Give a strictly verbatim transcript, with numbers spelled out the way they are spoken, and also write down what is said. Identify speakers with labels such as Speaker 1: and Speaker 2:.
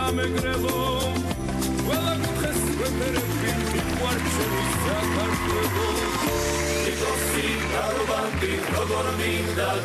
Speaker 1: სამეგრელო ყველა კუთხეს ვეფერები მიყვარჩენი საქართველო იტოსი გარბანდი როგორ მინდა